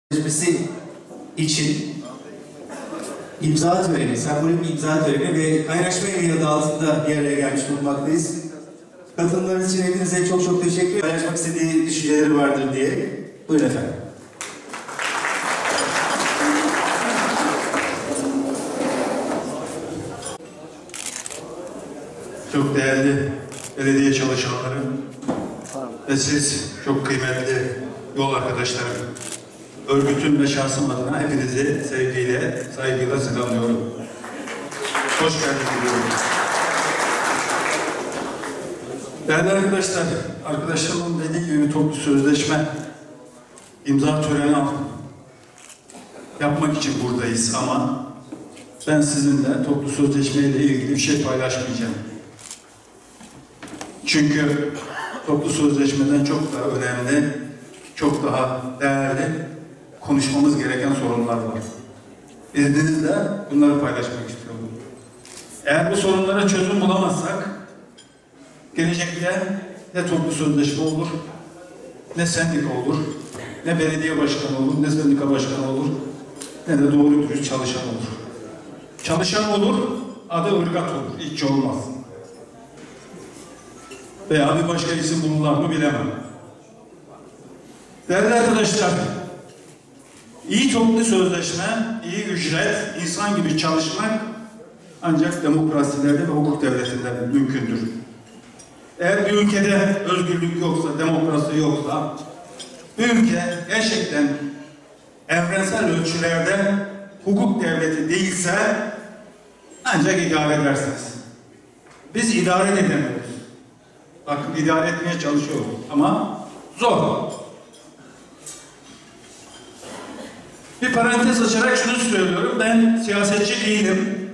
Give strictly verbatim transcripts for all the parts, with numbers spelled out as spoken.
Sözleşmesi için imza töreni, sembolik bir imza töreni ve kaynaşma evi adı altında bir araya gelmiş bulunmaktayız. Katılımlarınız için hepinize çok çok teşekkür ederim. Paylaşmak istediği düşünceleri vardır diye. Buyurun efendim. Çok değerli belediye çalışanları ve siz çok kıymetli yol arkadaşlarım, örgütüm ve şahsım adına hepinizi sevgiyle, saygıyla selamlıyorum. Hoş geldiniz diyorum. Değerli arkadaşlar, arkadaşlarımın dediği gibi toplu sözleşme imza töreni yapmak için buradayız ama ben sizinle toplu sözleşme ile ilgili bir şey paylaşmayacağım. Çünkü toplu sözleşmeden çok daha önemli, çok daha değerli konuşmamız gereken sorunlar var. İzninizle bunları paylaşmak istiyorum. Eğer bu sorunlara çözüm bulamazsak gelecekte ne toplu sözleşme olur, ne sendika olur, ne belediye başkanı olur, ne sendika başkanı olur, ne de doğru dürüst çalışan olur. Çalışan olur, adı ırgat olur, işçi olmaz. Veya bir başka isim bulurlar mı bilemem. Değerli arkadaşlar, iyi toplu sözleşme, iyi ücret, insan gibi çalışmak ancak demokrasilerde ve hukuk devletinde mümkündür. Eğer bir ülkede özgürlük yoksa, demokrasi yoksa, bu ülke gerçekten evrensel ölçülerde hukuk devleti değilse ancak idare edersiniz. Biz idare edemiyoruz. Bakın idare etmeye çalışıyoruz ama zor. Bir parantez açarak şunu söylüyorum. Ben siyasetçi değilim.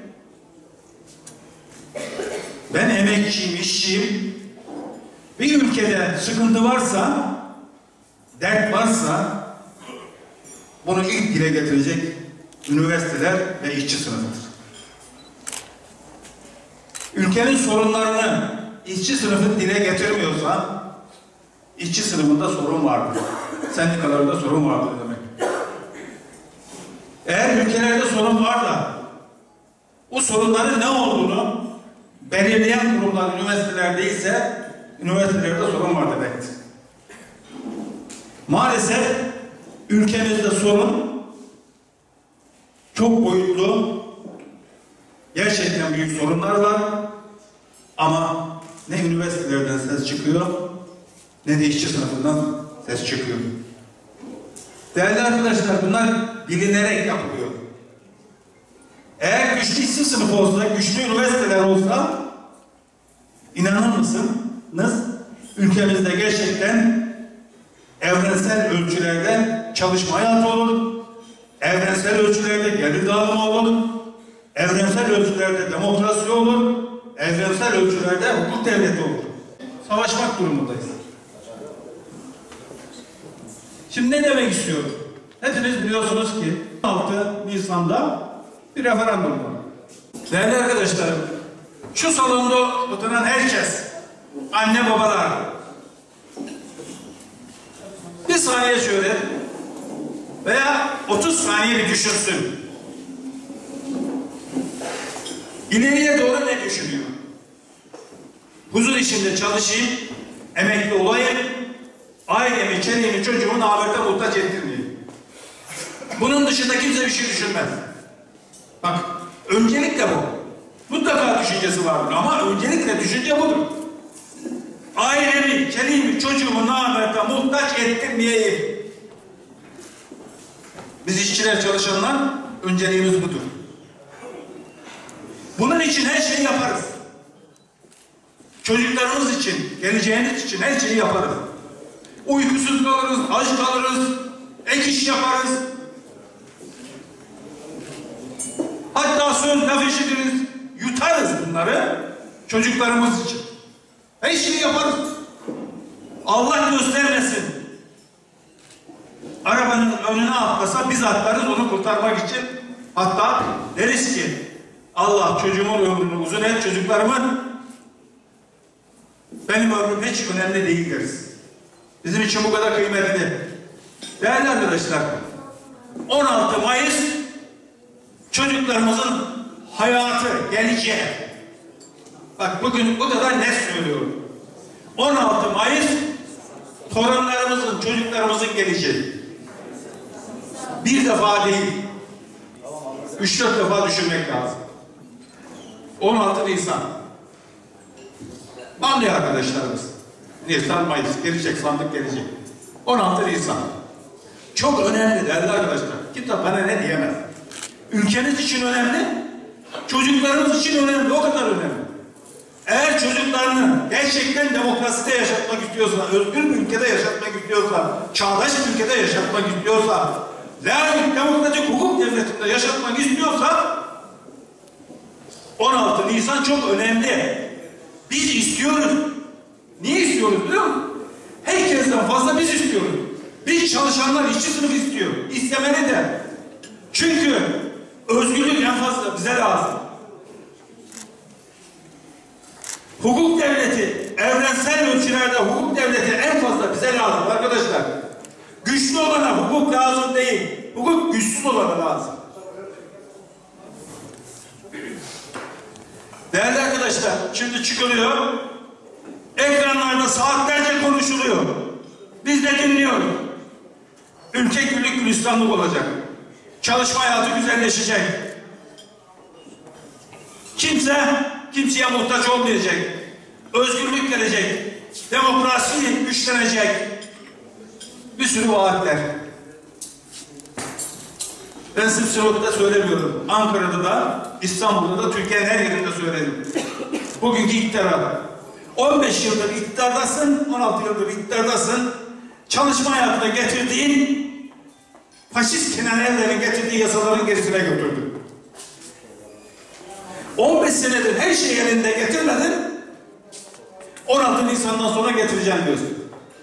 Ben emekçiyim, işçiyim. Bir ülkede sıkıntı varsa, dert varsa bunu ilk dile getirecek üniversiteler ve işçi sınıfıdır. Ülkenin sorunlarını işçi sınıfı dile getirmiyorsa işçi sınıfında sorun vardır. Sendikalarda sorun vardır demek. Eğer ülkelerde sorun var da o sorunların ne olduğunu belirleyen kurumlar üniversiteler değilse üniversitelerde sorun var demektir. Maalesef ülkemizde sorun çok boyutlu, gerçekten büyük sorunlar var ama ne üniversitelerden ses çıkıyor ne de işçi sınıfından ses çıkıyor. Değerli arkadaşlar, bunlar bilinerek yapılıyor. Eğer güçlü işçi sınıfı olsa, güçlü üniversiteler olsa inanır mısınız? Ülkemizde gerçekten evrensel ölçülerde çalışma hayatı olur, evrensel ölçülerde gelir dağılımı olur, evrensel ölçülerde demokrasi olur, evrensel ölçülerde hukuk devleti olur. Savaşmak durumundayız. Şimdi ne demek istiyorum? Hepiniz biliyorsunuz ki altı Nisan'da bir referandum var. Değerli arkadaşlarım, şu salonda oturan herkes, anne babalar, bir saniye şöyle veya otuz saniye bir düşünsün. İleriye doğru ne düşünüyor? Huzur içinde çalışayım, emekli olayım, ailemi, çeliğimi, çocuğumu ahirete muhtaç ettirmeyeyim. Bunun dışında kimse bir şey düşünmez. Bak, öncelikle bu. Mutlaka düşüncesi vardır ama öncelikle düşünce budur. Ailemi, çeliğimi, çocuğumu ahirete muhtaç ettirmeyeyim. Biz işçiler, çalışanlar önceliğimiz budur. Bunun için her şeyi yaparız. Çocuklarımız için, geleceğimiz için her şeyi yaparız. Uykusuz kalırız, aç kalırız, ek iş yaparız. Hatta söz laf işitiriz, yutarız bunları çocuklarımız için. Her şeyi yaparız. Allah göstermesin. Arabanın önüne atlasa biz atlarız onu kurtarmak için. Hatta deriz ki Allah çocuğumun ömrünü uzun et, çocuklarımın benim ömrüm hiç önemli değil deriz. Bizim için bu kadar kıymetli. Değerli arkadaşlar, on altı Mayıs çocuklarımızın hayatı, geleceği. Bak bugün bu kadar net söylüyorum. on altı Mayıs torunlarımızın, çocuklarımızın geleceği. Bir defa değil, üç dört defa düşünmek lazım. on altı Nisan. Anlıyor arkadaşlarımız. Nisan, Mayıs gelecek, sandık gelecek. on altı Nisan. Çok önemli değerli arkadaşlar. Kimse bana ne diyemez. Ülkemiz için önemli, çocuklarımız için önemli, o kadar önemli. Eğer çocuklarını gerçekten demokraside yaşatmak istiyorsa, özgür bir ülkede yaşatmak istiyorsa, çağdaş bir ülkede yaşatmak istiyorsa, layık, demokratik hukuk devletinde yaşatmak istiyorsa on altı Nisan çok önemli. Biz istiyoruz. Niye istiyoruz biliyor musun? Herkesten fazla biz istiyoruz. Biz çalışanlar, işçi sınıf istiyor. İstemeli de. Çünkü özgürlük en fazla bize lazım. Hukuk devleti, evrensel ölçülerde hukuk devleti en fazla bize lazım arkadaşlar. Güçlü olana hukuk lazım değil. Hukuk güçsüz olana lazım. Değerli arkadaşlar, şimdi çıkılıyor. Ekranlarda saatlerce konuşuluyor. Biz de dinliyoruz. Ülke güllük gülistanlık olacak. Çalışma hayatı güzelleşecek. Kimse kimseye muhtaç olmayacak. Özgürlük gelecek. Demokrasi güçlenecek. Bir sürü vaatler. Ben sırf Sinop'ta söylemiyorum. Ankara'da da, İstanbul'da da, Türkiye'nin her yerinde söyledim. Bugünkü iktidar. on beş yıldır iktidardasın, on altı yıldır iktidardasın. Çalışma hayatına getirdiğin, faşist Kenan Evren'in getirdiği yasaların gerisine götürdün. on beş senedir her şey elinde getirmedin. on altı Nisan'dan sonra getireceğim diyorsun.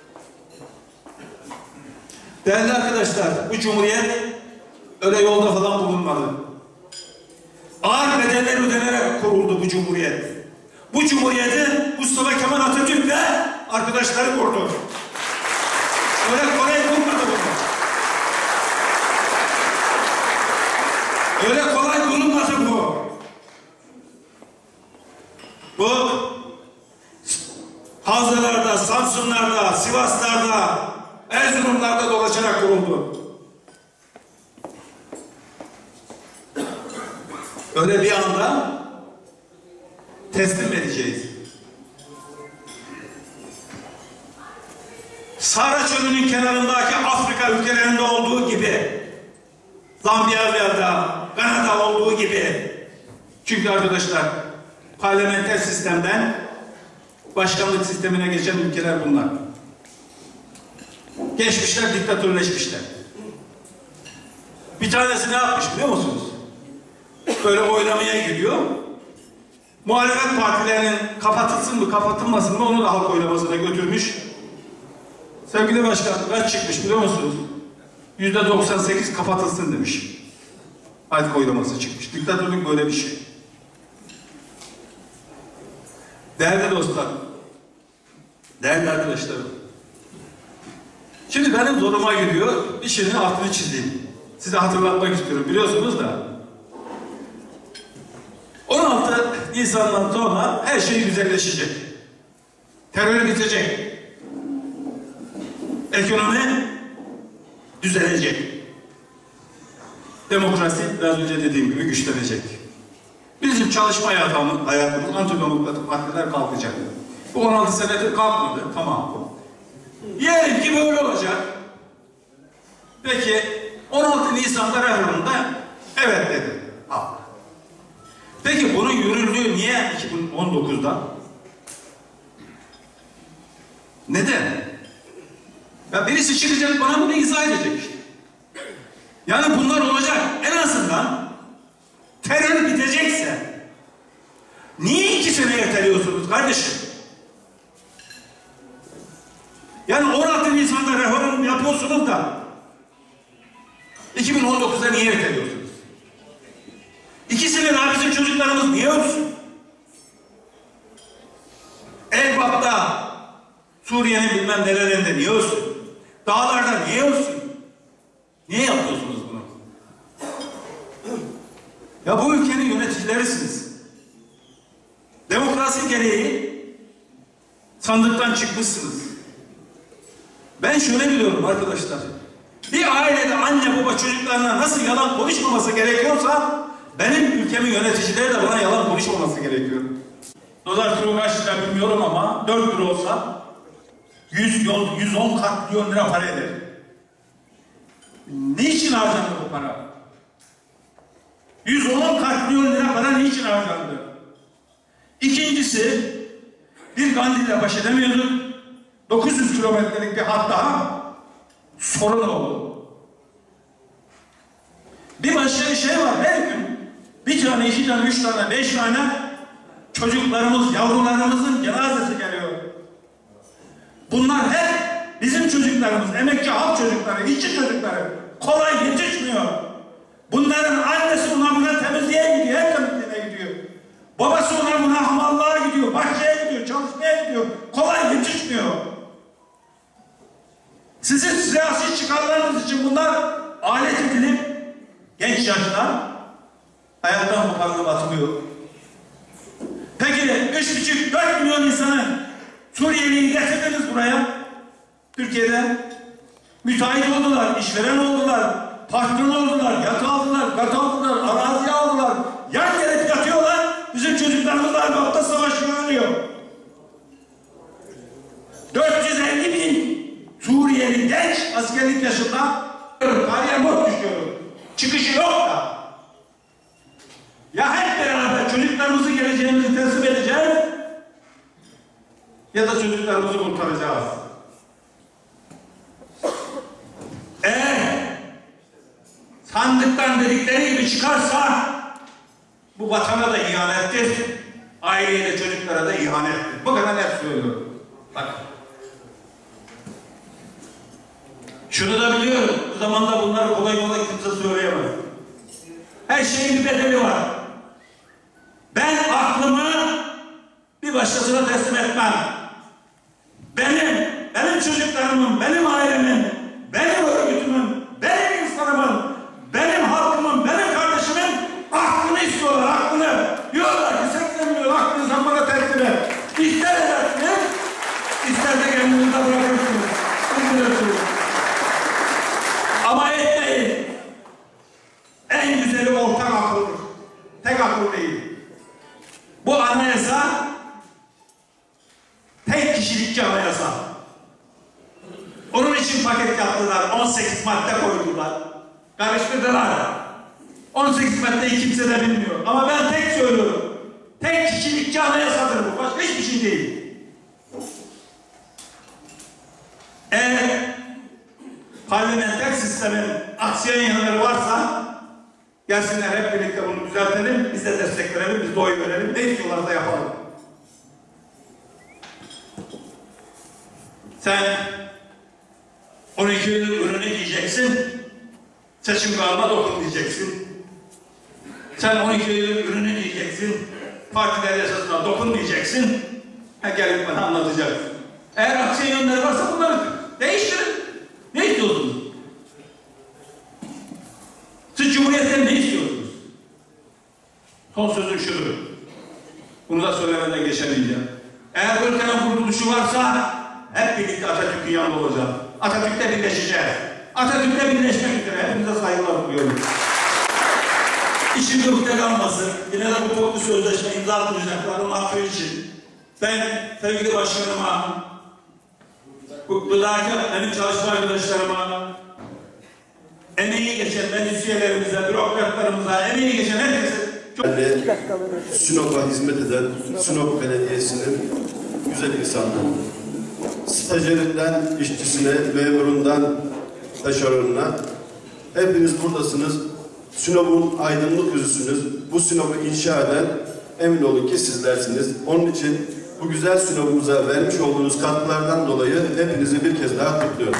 Değerli arkadaşlar, bu Cumhuriyet öyle yolda falan bulunmadı. Ağır bedeller ödenerek kuruldu bu Cumhuriyet. Bu Cumhuriyeti Mustafa Kemal Atatürk ve arkadaşları kurdu. Öyle kolay kurulmadı bunu. Öyle kolay kurulmadı bu. Bu Havzalarda, Samsunlarda, Sivaslarda, Erzurumlarda dolaşarak kuruldu. Öyle bir anda teslim edeceğiz. Sahra Çölü'nün kenarındaki Afrika ülkelerinde olduğu gibi, Zambiya'da, Kanada olduğu gibi. Çünkü arkadaşlar, parlamenter sistemden başkanlık sistemine geçen ülkeler bunlar. Geçmişler, diktatörleşmişler. Bir tanesi ne yapmış biliyor musunuz? Böyle oylamaya gidiyor. Muhalefet partilerinin kapatılsın mı, kapatılmasın mı onu da halk oylamasına götürmüş. Sevgili başkan kaç çıkmış biliyor musunuz? Yüzde doksan sekiz kapatılsın demiş. Halk oylaması çıkmış. Diktatörlük böyle bir şey. Değerli dostlar, değerli arkadaşlarım. Şimdi benim zoruma gidiyor, bir şeyin altını çizeyim. Size hatırlatmak istiyorum, biliyorsunuz da. on altı Nisan'dan sonra her şey güzelleşecek. Terör bitecek. Ekonomi düzelecek. Demokrasi biraz önce dediğim gibi güçlenecek. Bizim çalışma hayatımız, hayatımız antidemokratik maddeler kalkacak. Bu on altı senedir kalkmadı, tamam. Diyelim ki böyle olacak. Peki on altı Nisan'da referandumda evet dedi. Ha. Peki bunun yürürlüğü niye iki bin on dokuzda? Neden? Ya birisi çıkacak bana bunu izah edecek işte. Yani bunlar olacak. En azından terör bitecekse niye iki sene erteliyorsunuz kardeşim? Yani on altı Nisan'da referandum yapıyorsunuz da iki bin on dokuzda niye erteliyorsunuz? İki sene daha bizim çocuklarımız niye ölsün? Elbap'ta, Suriye'nin bilmem nerelerinde niye ölsün? Dağlarda niye ölsün? Niye yapıyorsunuz bunu? Ya bu ülkenin yöneticilerisiniz. Demokrasi gereği sandıktan çıkmışsınız. Ben şöyle biliyorum arkadaşlar. Bir ailede anne baba çocuklarına nasıl yalan konuşmaması gerekiyorsa benim ülkemin yöneticileri de bana yalan konuşmaması gerekiyor. Dolar kuru kaç lira bilmiyorum ama dört lira olsa yüz, yüz on katrilyon lira para eder. Niçin harcandı bu para? yüz on katrilyon lira para niçin harcandı? İkincisi, bir Gandhi'yle baş edemiyorduk. dokuz yüz kilometrelik bir hat daha sorun oldu. Bir başka bir şey var. Her gün bir tane, iki tane, üç tane, beş tane çocuklarımız, yavrularımızın cenazesi geliyor. Bunlar hep bizim çocuklarımız, emekçi halk çocukları, işçi çocukları. Kolay yetişmiyor. Bunların annesi ona buna temizliğe gidiyor, her temizliğine gidiyor. Babası ona buna hamallığa gidiyor, bahçeye gidiyor, çalışmaya gidiyor. Kolay yetişmiyor. Sizin siyasi çıkarlarınız için bunlar alet edilip genç yaşta hayattan bu parını batmıyor. Peki üç buçuk dört milyon insanı Suriyeli'yi getirdiniz buraya. Türkiye'de müteahhit oldular, işveren oldular, patron oldular, yat aldılar, kat aldılar, arazi aldılar. Yan gelip yatıyorlar, bizim çocuklarımız Arnavut'ta savaşıyor, ölüyor. dört yüz elli bin Suriyeli genç askerlik yaşında kariyer bot düşüyor. Çıkışı yok da. Ya hep beraber çocuklarımızı geleceğimizi teslim edeceğiz ya da çocuklarımızı kurtaracağız. Eğer sandıktan dedikleri gibi çıkarsa bu vatana da ihanettir, aileye de çocuklara da ihanettir. Bu kadar net söylüyorum. Bak. Şunu da biliyorum, bu zamanda bunları kolay kolay kimse söyleyemez. Her şeyin bir bedeli var. Ben aklımı bir başkasına teslim etmem. Benim, benim çocuklarımın, benim ailemin, benim örgütümün, benim insanımın, benim halkımın, benim kardeşimin aklını istiyorlar, aklını. Diyorlar ki seksen milyon aklını sen bana teslim et. İster edersiniz, ister de kendinize bırakırsınız. Üzülürsünüz. Ama etmeyin. En güzeli ortak akıldır. Tek akıl değil. Bu anayasa tek kişilikçi anayasa. Onun için paket yaptılar. on sekiz madde koydular. Karıştırdılar. on sekiz maddeyi kimse de bilmiyor. Ama ben tek söylüyorum. Tek kişilikçi anayasadır bu. Başka hiçbir şey değil. Eğer parlamenter sistemin aksiyon yanları varsa gelsinler hep birlikte bunu düzeltelim, biz de destek verelim, biz de oy verelim, ne istiyorlarsa yapalım. Sen on iki yıl ürünü giyeceksin, seçim kalma dokun diyeceksin. Sen on iki yıl ürünü giyeceksin, partiler yasasına dokun diyeceksin, ha gelip bana anlatacaksın. Eğer aksiyon yönleri varsa bunları değiştirin. Ne istiyorsunuz? Siz Cumhuriyet'ten ne istiyorsunuz? Son sözüm şudur. Bunu da söylemeden geçemeyeceğim. Eğer ülkenin kurtuluşu varsa hep birlikte Atatürk'ün yanında olacağız. Atatürk'le birleşeceğiz. Atatürk'le birleşmek üzere hepinize saygılar duyuyorum. İşim yokta kalmasın. Yine de bu toplu sözleşme imza atılacaklar. Onun affı için. Ben sevgili başkanıma, hukuktaki benim çalışma arkadaşlarıma, emeği geçen meclisiyerlerimize, bürokratlarımıza, emeği geçen herkese çok... Ben de Sinop'a hizmet eden Sinop Belediyesi'nin güzel insanları. Stajyerinden işçisine, memurundan taşeronuna hepiniz buradasınız. Sinop'un aydınlık yüzüsünüz. Bu Sinop'u inşa eden emin olun ki sizlersiniz. Onun için bu güzel Sinop'umuza vermiş olduğunuz katkılardan dolayı hepinizi bir kez daha kutluyorum.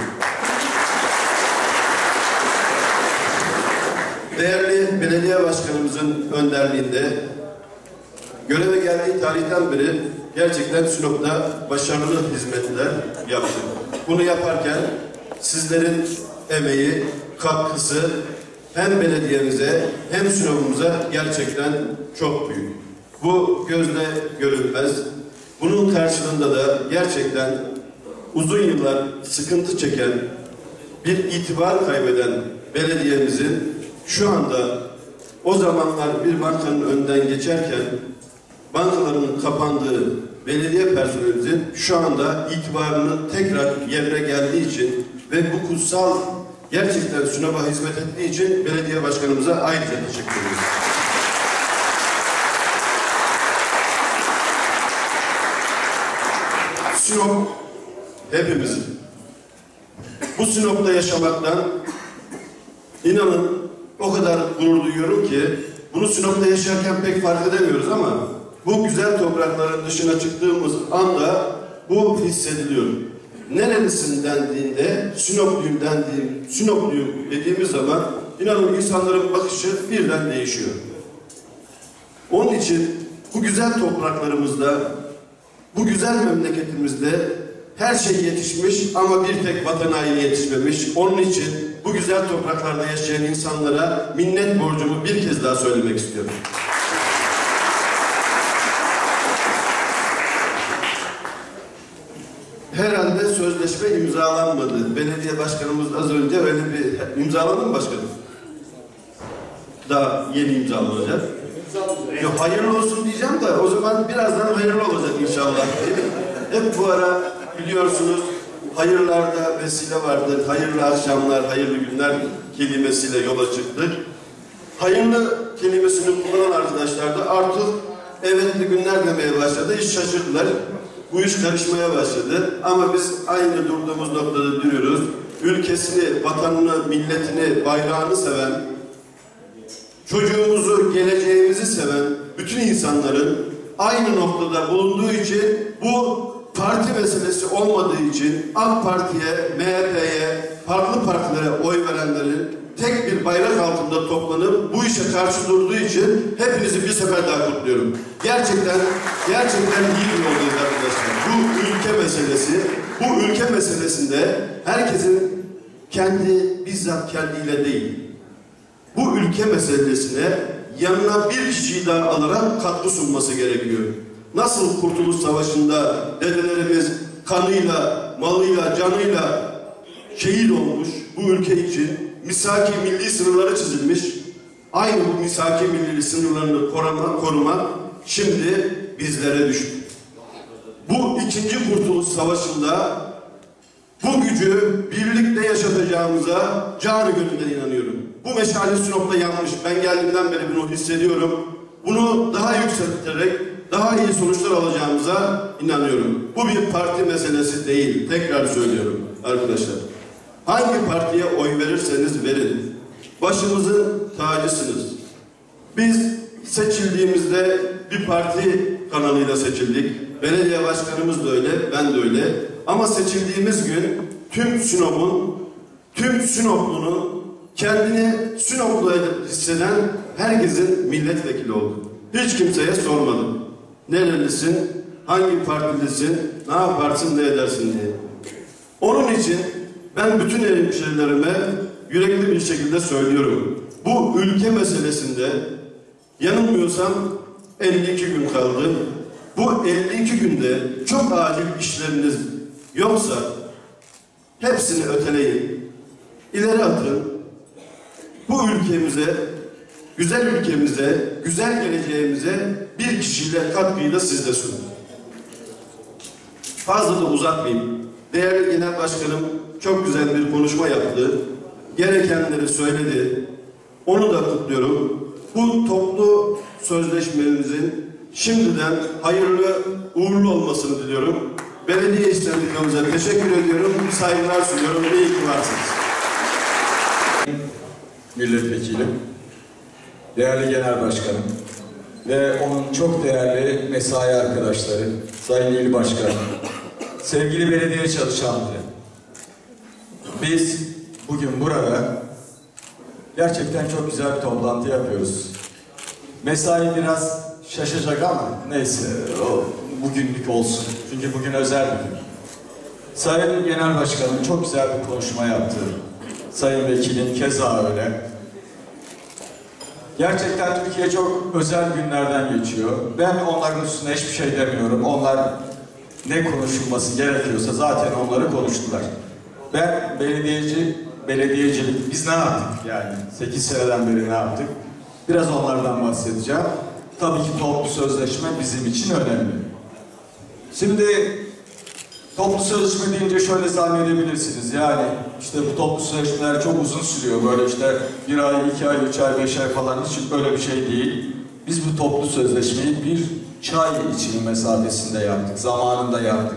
Değerli belediye başkanımızın önderliğinde göreve geldiği tarihten beri gerçekten Sinop'ta başarılı hizmetler yaptı. Bunu yaparken sizlerin emeği, katkısı hem belediyemize hem Sinop'umuza gerçekten çok büyük. Bu gözle görülmez. Bunun karşılığında da gerçekten uzun yıllar sıkıntı çeken, bir itibar kaybeden belediyemizin şu anda o zamanlar bir bankanın önünden geçerken bankaların kapandığı belediye personelimizin şu anda itibarının tekrar yerine geldiği için ve bu kutsal gerçekten Sinop'a hizmet ettiği için belediye başkanımıza ayrıca teşekkür ediyoruz. Sinop hepimizin. Bu Sinop'ta yaşamaktan inanın o kadar gurur duyuyorum ki bunu Sinop'ta yaşarken pek fark edemiyoruz ama bu güzel toprakların dışına çıktığımız anda bu hissediliyor. Nerelisin dendiğinde Sinopluyum dendiğim, Sinopluyum dediğimiz zaman inanın insanların bakışı birden değişiyor. Onun için bu güzel topraklarımızda, bu güzel memleketimizde her şey yetişmiş ama bir tek vatan haini yetişmemiş. Onun için bu güzel topraklarda yaşayan insanlara minnet borcumu bir kez daha söylemek istiyorum. Herhalde sözleşme imzalanmadı. Belediye başkanımız az önce öyle bir imzaladı mı başkanım? Daha yeni imzalanacak. Yok, hayırlı olsun diyeceğim de o zaman birazdan hayırlı olacak inşallah. Hep bu ara biliyorsunuz hayırlarda vesile vardır. Hayırlı akşamlar, hayırlı günler kelimesiyle yola çıktık. Hayırlı kelimesini kullanan arkadaşlar da artık evetli günler demeye başladı. Hiç şaşırdılar. Bu iş karışmaya başladı. Ama biz aynı durduğumuz noktada duruyoruz. Ülkesini, vatanını, milletini, bayrağını seven, çocuğumuzu, geleceğimizi seven bütün insanların aynı noktada bulunduğu için bu parti meselesi olmadığı için AK Parti'ye, M H P'ye, farklı partilere oy verenlerin tek bir bayrak altında toplanıp bu işe karşı durduğu için hepinizi bir sefer daha kutluyorum. Gerçekten, gerçekten iyi bir yoldayız arkadaşlar. Bu ülke meselesi, bu ülke meselesinde herkesin kendi, bizzat kendiyle değil, bu ülke meselesine yanına bir kişiyi daha alarak katkı sunması gerekiyor. Nasıl Kurtuluş Savaşı'nda dedelerimiz kanıyla, malıyla, canıyla şehit olmuş bu ülke için misaki milli sınırları çizilmiş. Aynı bu misaki milli sınırlarını koruma, koruma şimdi bizlere düştü. Bu ikinci Kurtuluş Savaşı'nda bu gücü birlikte yaşatacağımıza canı gönülden inanıyorum. Bu meşale Sinop'ta yanmış. Ben geldiğimden beri bunu hissediyorum. Bunu daha yükselterek daha iyi sonuçlar alacağımıza inanıyorum. Bu bir parti meselesi değil. Tekrar söylüyorum arkadaşlar. Hangi partiye oy verirseniz verin. Başımızın tacısınız. Biz seçildiğimizde bir parti kanalıyla seçildik. Belediye başkanımız da öyle, ben de öyle. Ama seçildiğimiz gün tüm Sinop'un, tüm Sinoplunun kendini Sinoplu hisseden herkesin milletvekili oldu. Hiç kimseye sormadım. Nerelisin, hangi partilisin, ne yaparsın, ne edersin diye. Onun için ben bütün hemşehrilerime yürekli bir şekilde söylüyorum. Bu ülke meselesinde yanılmıyorsam elli iki gün kaldı. Bu elli iki günde çok acil işleriniz yoksa hepsini öteleyin. İleri atın. Bu ülkemize, güzel ülkemize, güzel geleceğimize bir kişiyle katkıyı da siz de sunun. Fazla da uzatmayayım. Değerli Genel Başkanım çok güzel bir konuşma yaptı. Gerekenleri söyledi. Onu da kutluyorum. Bu toplu sözleşmemizin şimdiden hayırlı, uğurlu olmasını diliyorum. Belediye İş Sendikamıza teşekkür ediyorum. Saygılar sunuyorum. İyi ki varsınız. Milletvekilim, değerli Genel Başkanım ve onun çok değerli mesai arkadaşları, Sayın İl Başkanım, sevgili belediye çalışanları. Biz bugün burada gerçekten çok güzel bir toplantı yapıyoruz. Mesai biraz şaşacak ama neyse o bugünlük olsun. Çünkü bugün özel bir gün. Sayın Genel Başkanım çok güzel bir konuşma yaptı. Sayın Vekilim keza öyle. Gerçekten Türkiye çok özel günlerden geçiyor. Ben onların üstüne hiçbir şey demiyorum. Onlar ne konuşulması gerekiyorsa zaten onları konuştular. Ben belediyeci, belediyecilik, biz ne yaptık yani? sekiz seneden beri ne yaptık? Biraz onlardan bahsedeceğim. Tabii ki toplu sözleşme bizim için önemli. Şimdi toplu sözleşme deyince şöyle zannedebilirsiniz. Yani işte bu toplu sözleşmeler çok uzun sürüyor. Böyle işte bir ay, iki ay, üç ay, beş ay falan, hiç böyle bir şey değil. Biz bu toplu sözleşmeyi bir çay içimi mesafesinde yaptık. Zamanında yaptık.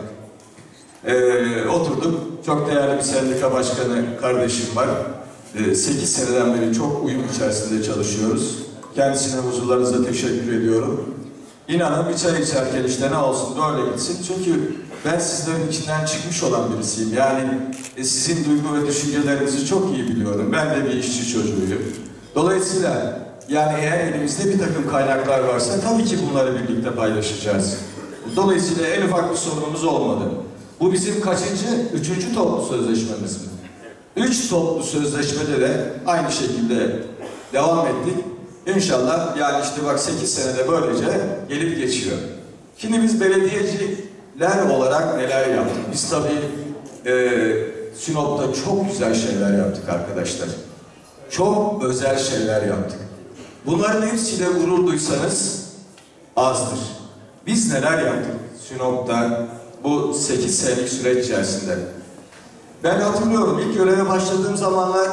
Ee, oturduk. Çok değerli bir sendika başkanı kardeşim var. Ee, sekiz seneden beri çok uyum içerisinde çalışıyoruz. Kendisine huzurlarınıza teşekkür ediyorum. İnanın bir çay içerken işte ne olsun böyle gitsin. Çünkü ben sizlerin içinden çıkmış olan birisiyim. Yani e, sizin duygu ve düşüncelerinizi çok iyi biliyorum. Ben de bir işçi çocuğuyum. Dolayısıyla yani eğer elimizde bir takım kaynaklar varsa tabii ki bunları birlikte paylaşacağız. Dolayısıyla en ufak bir sorunumuz olmadı. Bu bizim kaçıncı? Üçüncü toplu sözleşmemiz mi? Üç toplu sözleşmede de aynı şekilde devam ettik. İnşallah yani işte bak sekiz senede böylece gelip geçiyor. Şimdi biz belediyeciler olarak neler yaptık? Biz tabii e, Sinop'ta çok güzel şeyler yaptık arkadaşlar. Çok özel şeyler yaptık. Bunların hepsiyle gurur duysanız azdır. Biz neler yaptık Sinop'ta bu sekiz senelik süreç içerisinde? Ben hatırlıyorum ilk göreve başladığım zamanlar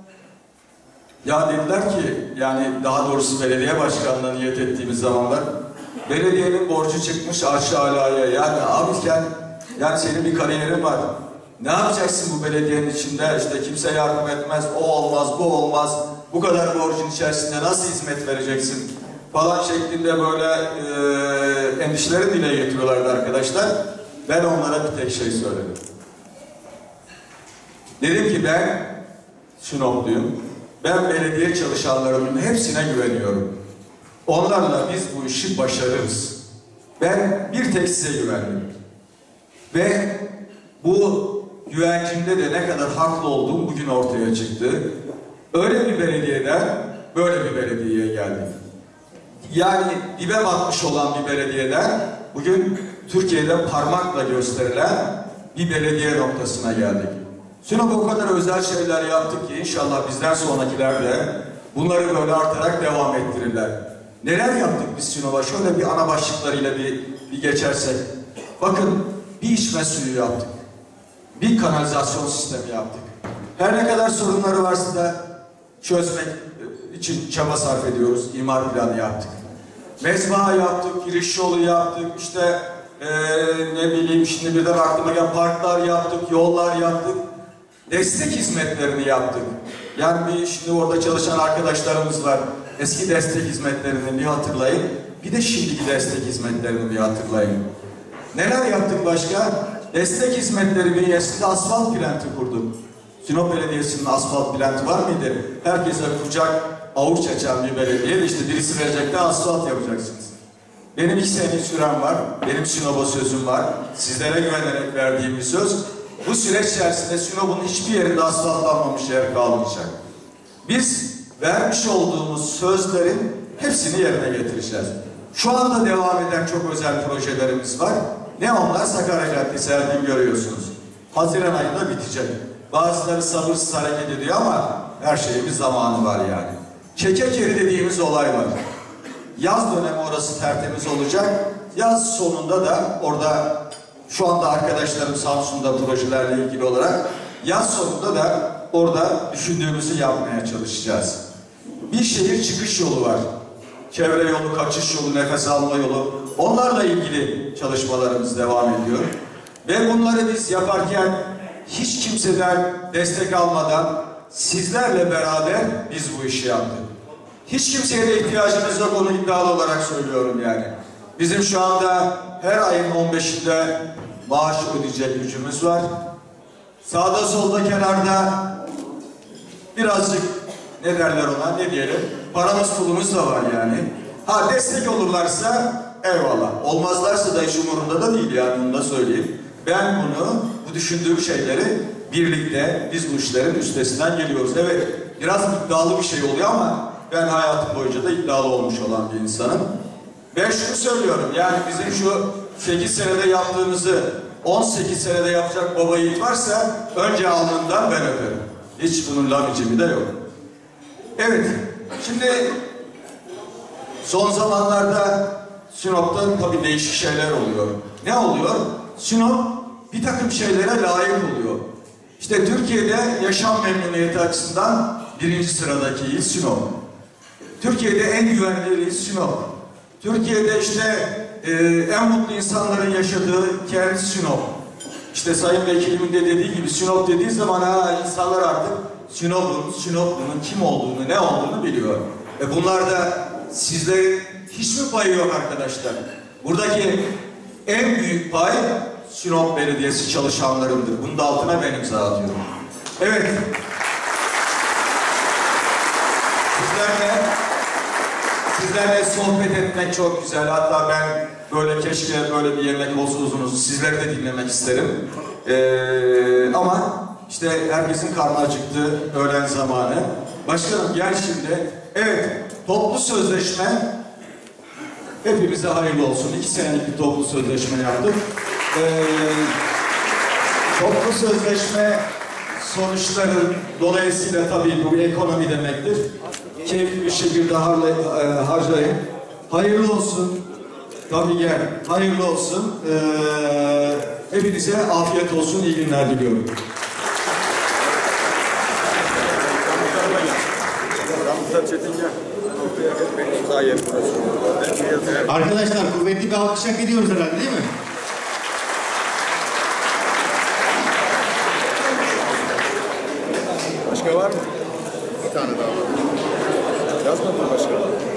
ya dediler ki yani daha doğrusu belediye başkanlığına niyet ettiğimiz zamanlar belediyenin borcu çıkmış aşağı alaya. Yani abi sen yani senin bir kariyerin var. Ne yapacaksın bu belediyenin içinde? İşte kimse yardım etmez, o olmaz, bu olmaz. Bu kadar borcun içerisinde nasıl hizmet vereceksin? Falan şeklinde böyle e, endişeleri dile getiriyorlardı arkadaşlar. Ben onlara bir tek şey söyledim. Dedim ki ben Sinopluyum. Ben belediye çalışanlarımın hepsine güveniyorum. Onlarla biz bu işi başarırız. Ben bir tek size güvendim. Ve bu güvencimde de ne kadar haklı olduğum bugün ortaya çıktı. Öyle bir belediyeden böyle bir belediyeye geldik. Yani dibe batmış olan bir belediyeden bugün Türkiye'de parmakla gösterilen bir belediye noktasına geldik. Sinop o kadar özel şeyler yaptık ki inşallah bizden sonrakiler de bunları böyle artarak devam ettirirler. Neler yaptık biz Sinop'a? Şöyle bir ana başlıklarıyla bir, bir geçersek. Bakın bir içme suyu yaptık. Bir kanalizasyon sistemi yaptık. Her ne kadar sorunları varsa da çözmek için çaba sarf ediyoruz. İmar planı yaptık. Mezba yaptık, giriş yolu yaptık, işte ee, ne bileyim şimdi birden aklıma gelen parklar yaptık, yollar yaptık. Destek hizmetlerini yaptık. Yani bir şimdi orada çalışan arkadaşlarımız var. Eski destek hizmetlerini bir hatırlayın. Bir de şimdiki destek hizmetlerini bir hatırlayın. Neler yaptık başka? Destek hizmetleri bünyesinde asfalt plantı kurduk. Sinop Belediyesi'nin asfalt plantı var mıydı? Herkese kucak avuç açan bir belediye. İşte birisi verecek de asfalt yapacaksınız. Benim iki senelik sürem var. Benim Sinop'a sözüm var. Sizlere güvenerek verdiğim bir söz. Bu süreç içerisinde Sinop'un hiçbir yerinde asfaltlanmamış yer kalmayacak. Biz vermiş olduğumuz sözlerin hepsini yerine getireceğiz. Şu anda devam eden çok özel projelerimiz var. Ne onlar? Sakarya Caddesi her gün görüyorsunuz. Haziran ayında bitecek. Bazıları sabırsız hareket ediyor ama her şeyin bir zamanı var yani. Kekekeri dediğimiz olay var. Yaz dönemi orası tertemiz olacak. Yaz sonunda da orada şu anda arkadaşlarım Samsun'da projelerle ilgili olarak yaz sonunda da orada düşündüğümüzü yapmaya çalışacağız. Bir şehir çıkış yolu var. Çevre yolu, kaçış yolu, nefes alma yolu. Onlarla ilgili çalışmalarımız devam ediyor. Ve bunları biz yaparken hiç kimseden destek almadan sizlerle beraber biz bu işi yaptık. Hiç kimseye de ihtiyacımız yok, onu iddialı olarak söylüyorum yani. Bizim şu anda her ayın on beşinde maaş ödeyecek gücümüz var. Sağda solda kenarda birazcık ne derler ona, ne diyelim, paramız pulumuz da var yani. Ha destek olurlarsa eyvallah, olmazlarsa da hiç umurumda da değil yani, onu da söyleyeyim. Ben bunu, bu düşündüğüm şeyleri birlikte biz bu işlerin üstesinden geliyoruz. Evet, biraz iddialı bir şey oluyor ama ben hayatım boyunca da iddialı olmuş olan bir insanım. Ben şunu söylüyorum, yani bizim şu sekiz senede yaptığımızı on sekiz senede yapacak baba yiğit varsa önce alnından ben öperim. Hiç bunun lamicimi de yok. Evet, şimdi son zamanlarda Sinop'ta tabii değişik şeyler oluyor. Ne oluyor? Sinop bir takım şeylere layık oluyor. İşte Türkiye'de yaşam memnuniyeti açısından birinci sıradaki il Sinop. Türkiye'de en güvenli il Sinop. Türkiye'de işte e, en mutlu insanların yaşadığı kent Sinop. İşte Sayın Vekilimin de dediği gibi Sinop dediği zaman ha, insanlar artık Sinop'un, Sinoplu'nun kim olduğunu, ne olduğunu biliyor. E bunlar da sizlerin hiç mi payı yok arkadaşlar? Buradaki en büyük pay Sinop Belediyesi çalışanlarındır. Bunun da altına ben imza atıyorum. Evet. Sizlerle Sizlerle sohbet etmek çok güzel. Hatta ben böyle keşke böyle bir yemek olsa uzun uzun sizleri de dinlemek isterim. Ee, ama işte herkesin karnı acıktı öğlen zamanı. Başkanım gel şimdi. Evet, toplu sözleşme hepimize hayırlı olsun. İki senelik bir toplu sözleşme yaptık. Ee, toplu sözleşme sonuçları dolayısıyla tabii bu ekonomi demektir. Keyifli bir şekilde harcayın. Hayırlı olsun. Tabii gel. Hayırlı olsun. Ee, hepinize afiyet olsun. İyi günler diliyorum. Arkadaşlar kuvvetli bir alkış hak ediyoruz herhalde, değil mi? Başka var mı? Bir tane daha var. Yazmadın mı başka?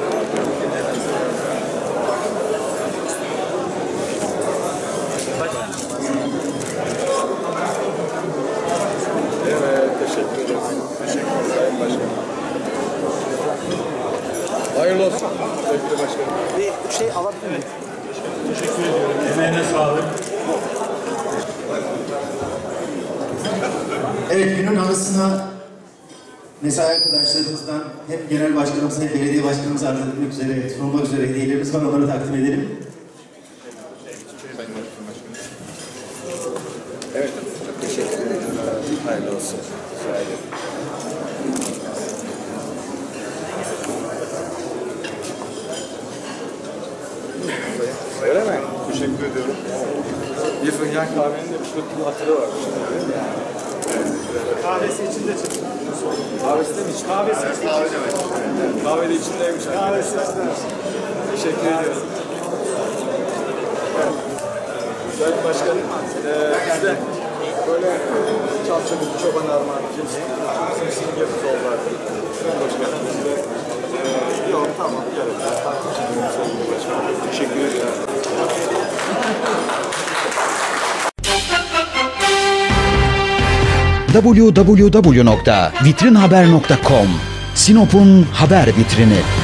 Evet, teşekkür ederiz. Teşekkür ederim Sayın Başkanım. Hayırlı olsun. Teşekkür Başkanım. Bir şey alabilir miyim? Teşekkür ediyorum. Emeğine sağlık. Evet, günün anısına mesai arkadaşlarımızdan hem genel başkanımız hem belediye başkanımız arz etmek üzere, sunulmak üzere hediyelerimiz var, onları takdim edelim. Evet, çok teşekkür ederim. Hayırlı olsun. Sağ olun. Öyle mi? Teşekkür ediyorum. Bir fincan kahvenin de bir bir hatırı var. Kahvesi içinde çıktı. Kahvesi de mi içinde? Kahvesi içinde. Evet. Kahve de içindeymiş. Kahvesi içinde. Teşekkür ediyorum. Sayın Başkanım, ee, size böyle Çamçalık, Çoban Armağan, Kimsin, Simsin yapısı oldu artık. Sayın Başkanım, size ee, yok tamam, yarın. Sayın Başkanım, teşekkür ederim. double-u double-u double-u nokta vitrin haber nokta com Sinop'un haber vitrini.